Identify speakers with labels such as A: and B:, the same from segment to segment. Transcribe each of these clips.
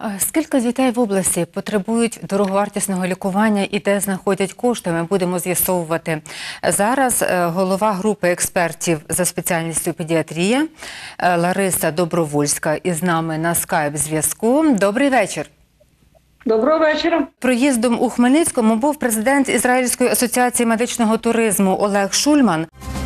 A: Скільки дітей в області потребують дороговартісного лікування і де знаходять кошти, ми будемо з'ясовувати. Зараз голова групи експертів за спеціальністю педіатрія Лариса Добровольська із нами на скайп-зв'язку. Добрий вечір.
B: Доброго вечора.
A: Проїздом у Хмельницькому був президент Ізраїльської асоціації медичного туризму Олег Шульман.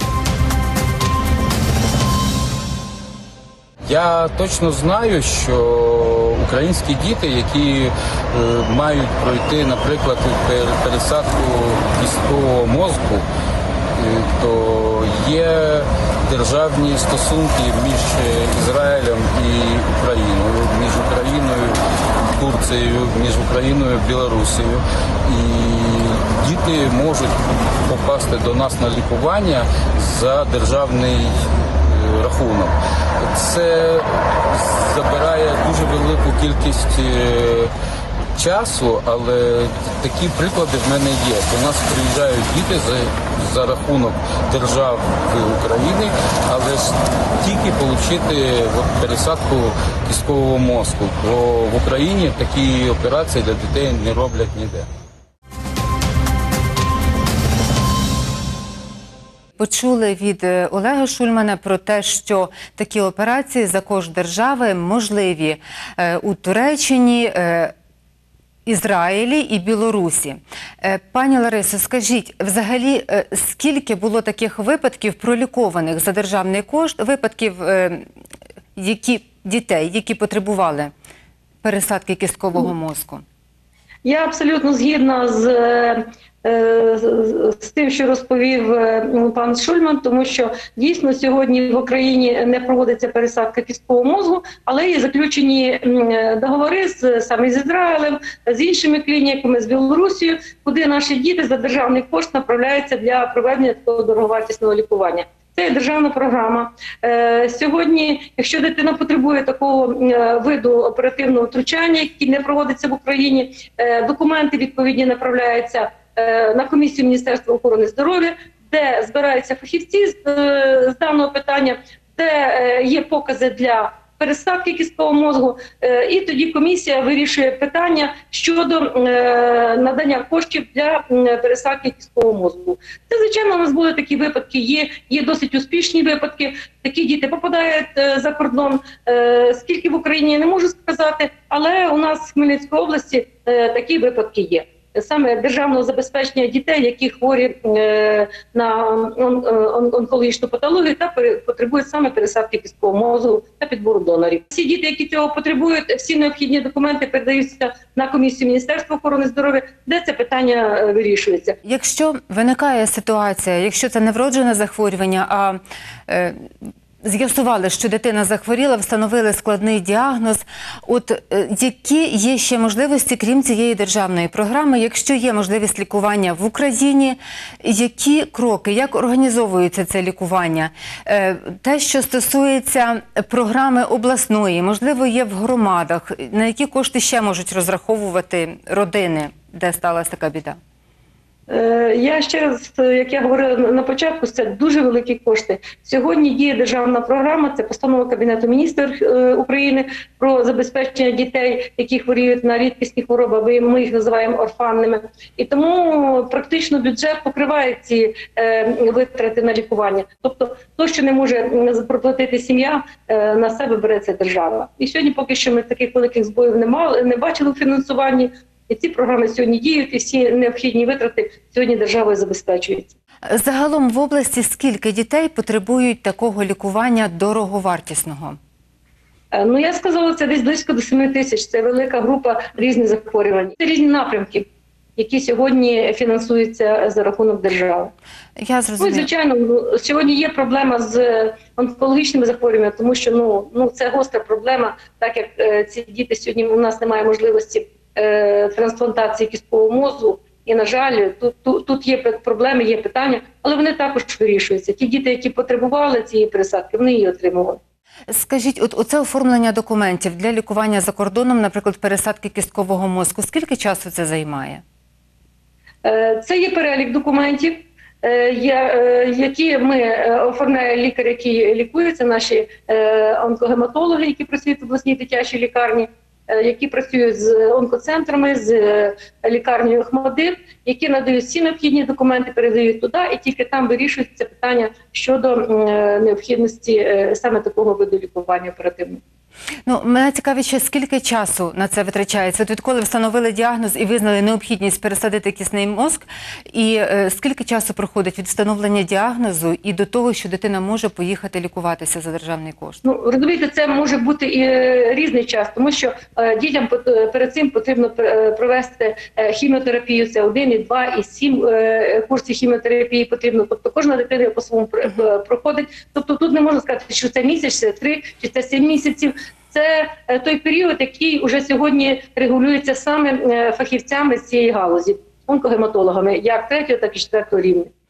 C: Я точно знаю, що українські діти, які мають пройти, наприклад, пересадку кісткового мозку, то є державні стосунки між Ізраїлем і Україною, між Україною, Турцією, між Україною і Білорусією. І діти можуть попасти до нас на лікування за державний рахунок. Це забирає дуже велику кількість часу, але такі приклади в мене є. До нас приїжджають діти за рахунок держави України, але ж тільки отримати пересадку кісткового мозку. Бо в Україні такі операції для дітей не роблять ніде.
A: Почули від Олега Шульмана про те, що такі операції за кошт держави можливі у Туреччині, Ізраїлі і Білорусі. Пані Ларисо, скажіть, взагалі, скільки було таких випадків пролікованих за державний кошт, випадків дітей, які потребували пересадки кісткового мозку?
B: Я абсолютно згідна з тим, що розповів пан Шульман, тому що дійсно сьогодні в Україні не проводиться пересадка кісткового мозку, але є заключені договори саме з Ізраїлем, з іншими клініками, з Білорусією, куди наші діти за державний кошт направляються для проведення такого дороговартісного лікування. Це є державна програма. Сьогодні, якщо дитина потребує такого виду оперативного втручання, який не проводиться в Україні, документи відповідні направляються на комісію Міністерства охорони здоров'я, де збираються фахівці з даного питання, де є покази для пересадки кісткового мозку, і тоді комісія вирішує питання щодо надання коштів для пересадки кісткового мозку. Це, звичайно, у нас були такі випадки, є досить успішні випадки, такі діти попадають за кордон, скільки в Україні я не можу сказати, але у нас в Хмельницькій області такі випадки є. Саме державного забезпечення дітей, які хворі на онкологічну патологію та потребують саме пересадки кісткового мозку та підбору донорів. Всі діти, які цього потребують, всі необхідні документи передаються на комісію Міністерства охорони здоров'я, де це питання вирішується.
A: Якщо виникає ситуація, якщо це не вроджене захворювання, а з'ясували, що дитина захворіла, встановили складний діагноз. От які є ще можливості, крім цієї державної програми, якщо є можливість лікування в Україні, які кроки, як організовується це лікування? Те, що стосується програми обласної, можливо, є в громадах, на які кошти ще можуть розраховувати родини, де сталася така біда?
B: Я ще раз, як я говорила на початку, це дуже великі кошти. Сьогодні діє державна програма, це постанова Кабінету міністрів України про забезпечення дітей, які хворіють на рідкісні хвороби, ми їх називаємо орфанними. І тому практично бюджет покриває ці витрати на лікування. Тобто, то, що не може проплатити сім'я, на себе бере ця держава. І сьогодні поки що ми таких великих збоїв не бачили у фінансуванні. І ці програми сьогодні діють, і всі необхідні витрати сьогодні державою забезпечуються.
A: Загалом в області скільки дітей потребують такого лікування дороговартісного?
B: Ну, я сказала, це десь близько до 7 тисяч. Це велика група різних захворювань. Це різні напрямки, які сьогодні фінансуються за рахунок держави.
A: Я зрозуміла.
B: Ну, звичайно, сьогодні є проблема з онкологічними захворюваннями, тому що це гостра проблема, так як ці діти сьогодні у нас немає можливості трансплантації кісткового мозку. І, на жаль, тут є проблеми, є питання, але вони також вирішуються. Ті діти, які потребували цієї пересадки, вони її отримували.
A: Скажіть, оце оформлення документів для лікування за кордоном, наприклад, пересадки кісткового мозку, скільки часу це займає?
B: Це є перелік документів, які ми оформляє лікар, який лікується, наші онкогематологи, які працюють в обласній дитячій лікарні. які працюють з онкоцентрами, з лікарнею «Охматдит», які надають всі необхідні документи, передають туди, і тільки там вирішується питання щодо необхідності саме такого виду лікування оперативного.
A: Ну, мене цікавить ще, скільки часу на це витрачається? От відколи встановили діагноз і визнали необхідність пересадити кисний мозок, і скільки часу проходить від встановлення діагнозу і до того, що дитина може поїхати лікуватися за державний кошт?
B: Ну, розумієте, це може бути і різний час, тому що дітям перед цим потрібно провести хіміотерапію, це 1, і 2, і 7 курсів хіміотерапії потрібно, тобто кожна дитина по-своєму проходить. Тобто тут не можна сказати, що це місяць, це 3, чи це 7 місяців. Це той період, який уже сьогодні регулюється саме фахівцями з цієї галузі, онкогематологами, як 3-го, так і 4-го рівня.